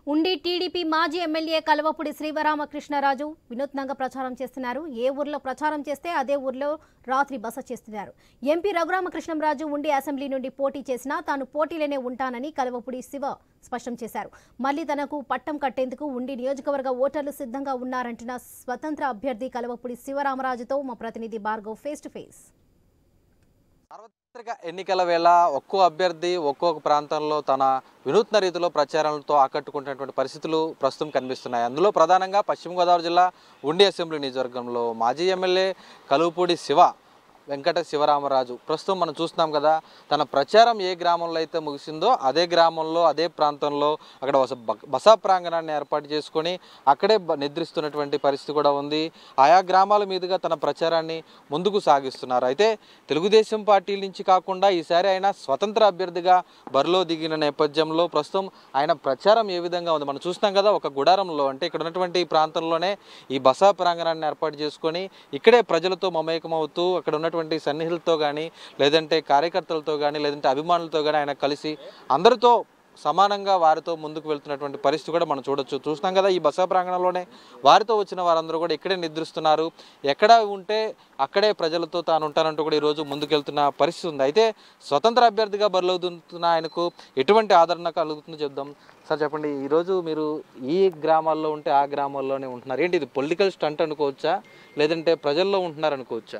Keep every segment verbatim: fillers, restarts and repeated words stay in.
ఉండి టీడీపీ మాజీ ఎమ్మెల్యే కల్వపూడి శ్రీరామకృష్ణరాజు వినూత్నంగా ప్రచారం చేస్తున్నారు. ఏ ఊర్లో ప్రచారం చేస్తే అదే ఊర్లో రాత్రి బస చేస్తున్నారు. ఎంపీ రఘురామకృష్ణరాజు ఉండి అసెంబ్లీ నుండి పోటీ చేసినా తాను పోటీలోనే ఉంటానని కల్వపూడి శివ స్పష్టం చేశారు. మళ్లీ తనకు పట్టం కట్టేందుకు ఉండి నియోజకవర్గ ఓటర్లు సిద్ధంగా ఉన్నారంటున్న స్వతంత్ర అభ్యర్థి కల్వపూడి శివరామరాజుతో మా ప్రతినిధి భార్గవ్ ఫేస్ టు ఫేస్. సార్వత్రిక ఎన్నికల వేళ ఒక్కో అభ్యర్థి ఒక్కొక్క ప్రాంతంలో తన వినూత్న రీతిలో ప్రచారాలతో ఆకట్టుకున్నటువంటి పరిస్థితులు ప్రస్తుతం కనిపిస్తున్నాయి. అందులో ప్రధానంగా పశ్చిమ గోదావరి జిల్లా ఉండి అసెంబ్లీ నియోజకవర్గంలో మాజీ ఎమ్మెల్యే కల్వపూడి శివ వెంకట శివరామరాజు ప్రస్తుతం మనం చూస్తున్నాం కదా. తన ప్రచారం ఏ గ్రామంలో అయితే ముగిసిందో అదే గ్రామంలో అదే ప్రాంతంలో అక్కడ బసా ప్రాంగణాన్ని ఏర్పాటు చేసుకొని అక్కడే నిద్రిస్తున్నటువంటి పరిస్థితి కూడా ఉంది. ఆయా గ్రామాల మీదుగా తన ప్రచారాన్ని ముందుకు సాగిస్తున్నారు. అయితే తెలుగుదేశం పార్టీ నుంచి కాకుండా ఈసారి ఆయన స్వతంత్ర అభ్యర్థిగా బరిలో దిగిన నేపథ్యంలో ప్రస్తుతం ఆయన ప్రచారం ఏ విధంగా ఉంది మనం చూస్తున్నాం కదా. ఒక గుడారంలో అంటే ఇక్కడ ఉన్నటువంటి ప్రాంతంలోనే ఈ బసా ప్రాంగణాన్ని ఏర్పాటు చేసుకొని ఇక్కడే ప్రజలతో మమేకమవుతూ అక్కడ ఉన్న సన్నిహితులతో కానీ లేదంటే కార్యకర్తలతో కానీ లేదంటే అభిమానులతో కానీ ఆయన కలిసి అందరితో సమానంగా వారితో ముందుకు వెళ్తున్నటువంటి పరిస్థితి కూడా మనం చూడొచ్చు. చూస్తున్నాం కదా, ఈ బసా ప్రాంగణంలోనే వారితో వచ్చిన వారందరూ కూడా ఇక్కడే నిద్రిస్తున్నారు. ఎక్కడ ఉంటే అక్కడే ప్రజలతో తాను ఉంటానంటూ కూడా ఈరోజు ముందుకెళ్తున్న పరిస్థితి ఉంది. అయితే స్వతంత్ర అభ్యర్థిగా బరిలోతున్న ఆయనకు ఎటువంటి ఆదరణ కలుగుతుందో చెప్దాం. సార్ చెప్పండి, ఈరోజు మీరు ఈ గ్రామాల్లో ఉంటే ఆ గ్రామాల్లోనే ఉంటున్నారు. ఏంటి ఇది పొలిటికల్ స్టంట్ అనుకోవచ్చా లేదంటే ప్రజల్లో ఉంటున్నారు అనుకోవచ్చా?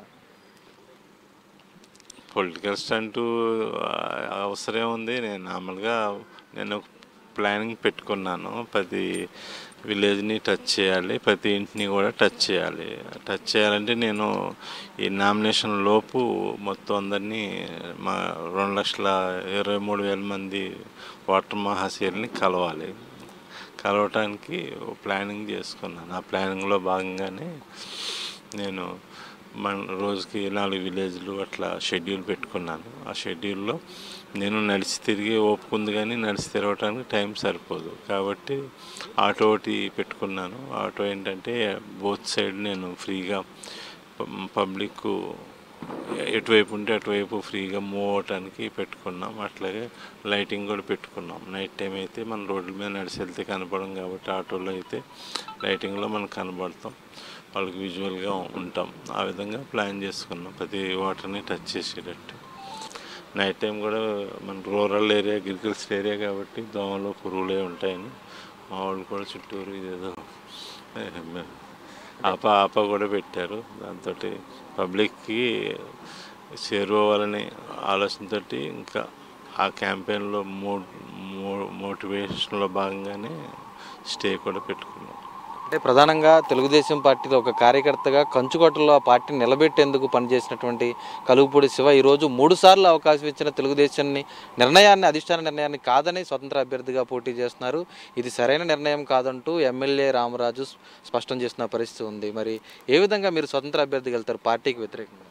పొలిటికల్ స్టంటు అవసరం ఉంది. నేను నార్మల్గా నేను ప్లానింగ్ పెట్టుకున్నాను. ప్రతి విలేజ్ని టచ్ చేయాలి, ప్రతి ఇంటిని కూడా టచ్ చేయాలి. టచ్ చేయాలంటే నేను ఈ నామినేషన్ లోపు మొత్తం అందరినీ మా రెండు లక్షల ఇరవై మూడు వేల మంది ఓటర్ మహాశయుల్ని కలవాలి. కలవటానికి ప్లానింగ్ చేసుకున్నాను. ఆ ప్లానింగ్లో భాగంగానే నేను మన రోజుకి నాలుగు విలేజ్లు అట్లా షెడ్యూల్ పెట్టుకున్నాను. ఆ షెడ్యూల్లో నేను నడిచి తిరిగి ఓపుకుంది కానీ నడిచి తిరగటానికి టైం సరిపోదు కాబట్టి ఆటో ఒకటి పెట్టుకున్నాను. ఆటో ఏంటంటే బోత్ సైడ్ నేను ఫ్రీగా పబ్లిక్ ఎటువైపు ఉంటే అటువైపు ఫ్రీగా మూవ్ అవటానికి పెట్టుకున్నాం. అట్లాగే లైటింగ్ కూడా పెట్టుకున్నాం. నైట్ టైం అయితే మన రోడ్ల మీద నడిచి వెళ్తే కనపడం కాబట్టి ఆటోలో అయితే లైటింగ్లో మనం కనబడతాం, వాళ్ళకి విజువల్గా ఉంటాం. ఆ విధంగా ప్లాన్ చేసుకున్నాం ప్రతి వాటర్ని టచ్ చేసేటట్టు. నైట్ టైం కూడా మన రూరల్ ఏరియా అగ్రికల్చర్ ఏరియా కాబట్టి దోమలు పురుగులే ఉంటాయని మా వాళ్ళు కూడా చుట్టూరు ఇదేదో ఆప ఆప కూడా పెట్టారు. దాంతో పబ్లిక్కి చేరువవ్వాలనే ఆలోచనతో ఇంకా ఆ క్యాంపెయిన్లో మో మోటివేషన్లో భాగంగానే స్టే కూడా పెట్టుకున్నాం. అంటే ప్రధానంగా తెలుగుదేశం పార్టీలో ఒక కార్యకర్తగా కంచుకోటలో ఆ పార్టీని నిలబెట్టేందుకు పనిచేసినటువంటి కల్వపూడి శివ ఈరోజు మూడు సార్లు అవకాశం ఇచ్చిన తెలుగుదేశాన్ని నిర్ణయాన్ని అధిష్టాన నిర్ణయాన్ని కాదని స్వతంత్ర అభ్యర్థిగా పోటీ చేస్తున్నారు. ఇది సరైన నిర్ణయం కాదంటూ ఎమ్మెల్యే రామరాజు స్పష్టం చేసిన పరిస్థితి ఉంది. మరి ఏ విధంగా మీరు స్వతంత్ర అభ్యర్థికి వెళ్తారు పార్టీకి వ్యతిరేకంగా?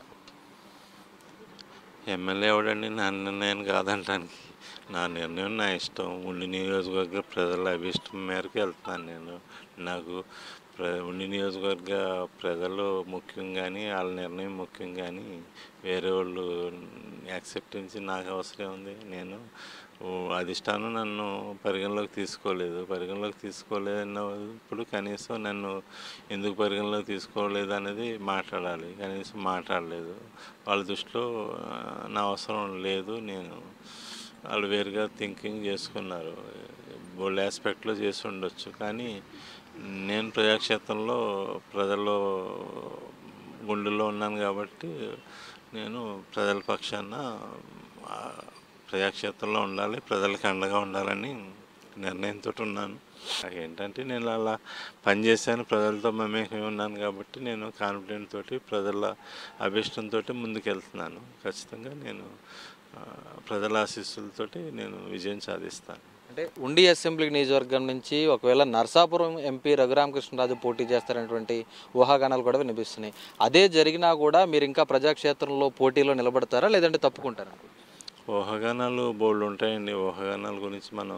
ఎమ్మెల్యే ఎవడండి నా నిర్ణయాన్ని కాదంటానికి? నా నిర్ణయం నా ఇష్టం. ఉండి నియోజకవర్గ ప్రజల అభిష్టం మేరకు వెళ్తున్నాను నేను. నాకు ప్ర ఉండి నియోజకవర్గ ప్రజలు ముఖ్యం కానీ వాళ్ళ నిర్ణయం ముఖ్యం కానీ వేరే వాళ్ళు యాక్సెప్టెన్స్ నాకు అవసరం ఉంది. నేను అధిష్టానం నన్ను పరిగణలోకి తీసుకోలేదు. పరిగణలోకి తీసుకోలేదన్నప్పుడు కనీసం నన్ను ఎందుకు పరిగణలోకి తీసుకోలేదు అనేది మాట్లాడాలి. కనీసం మాట్లాడలేదు. వాళ్ళ దృష్టిలో నా అవసరం లేదు. నేను వాళ్ళు వేరుగా థింకింగ్ చేసుకున్నారు. బోల్డ్ ఆస్పెక్ట్లో చేసి ఉండొచ్చు. కానీ నేను ప్రజాక్షేత్రంలో ప్రజల్లో గుండెల్లో ఉన్నాను కాబట్టి నేను ప్రజల పక్షాన ప్రజాక్షేత్రంలో ఉండాలి, ప్రజలకు అండగా ఉండాలని నిర్ణయంతో ఉన్నాను. ఏంటంటే నేను అలా పనిచేశాను, ప్రజలతో మమేకమై ఉన్నాను కాబట్టి నేను కాన్ఫిడెంట్ తోటి ప్రజల అభిష్టంతో ముందుకెళ్తున్నాను. ఖచ్చితంగా నేను ప్రజల ఆశీస్సులతోటి నేను విజయం సాధిస్తాను. అంటే ఉండి అసెంబ్లీ నియోజకవర్గం నుంచి ఒకవేళ నర్సాపురం ఎంపీ రఘురామకృష్ణరాజు పోటీ చేస్తారనేటువంటి ఊహాగానాలు కూడా వినిపిస్తున్నాయి. అదే జరిగినా కూడా మీరు ఇంకా ప్రజాక్షేత్రంలో పోటీలో నిలబడతారా లేదంటే తప్పుకుంటారా? ఊహాగానాలు బోల్డ్ ఉంటాయండి. ఊహాగానాల గురించి మనం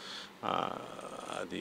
అది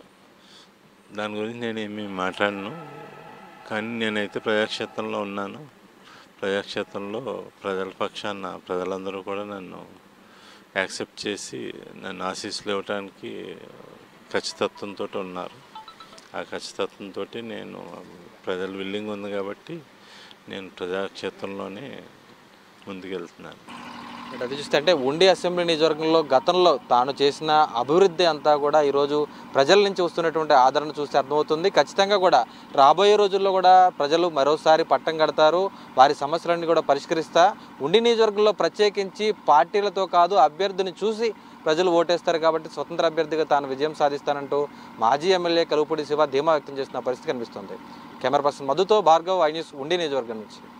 దాని గురించి నేను ఏమీ మాట్లాడను. కానీ నేనైతే ప్రజాక్షేత్రంలో ఉన్నాను. ప్రజాక్షేత్రంలో ప్రజల పక్షాన ప్రజలందరూ కూడా నన్ను యాక్సెప్ట్ చేసి నన్ను ఆశీస్సులు ఇవ్వడానికి ఖచ్చితత్వంతో ఉన్నారు. ఆ ఖచ్చితత్వంతో నేను ప్రజల విల్లింగ్ ఉంది కాబట్టి నేను ప్రజాక్షేత్రంలోనే ముందుకెళ్తున్నాను. అది చూస్తే అంటే ఉండి అసెంబ్లీ నియోజకవర్గంలో గతంలో తాను చేసిన అభివృద్ధి అంతా కూడా ఈరోజు ప్రజల నుంచి వస్తున్నటువంటి ఆదరణ చూస్తే అర్థమవుతుంది. ఖచ్చితంగా కూడా రాబోయే రోజుల్లో కూడా ప్రజలు మరోసారి పట్టం కడతారు, వారి సమస్యలన్నీ కూడా పరిష్కరిస్తా. ఉండి నియోజకవర్గంలో ప్రత్యేకించి పార్టీలతో కాదు అభ్యర్థిని చూసి ప్రజలు ఓటేస్తారు కాబట్టి స్వతంత్ర అభ్యర్థిగా తాను విజయం సాధిస్తానంటూ మాజీ ఎమ్మెల్యే కలుపుడి శివ ధీమా వ్యక్తం చేసిన పరిస్థితి కనిపిస్తుంది. కెమెరా పర్సన్ మధుతో భార్గవ్, ఐ న్యూస్, ఉండి నియోజకవర్గం నుంచి.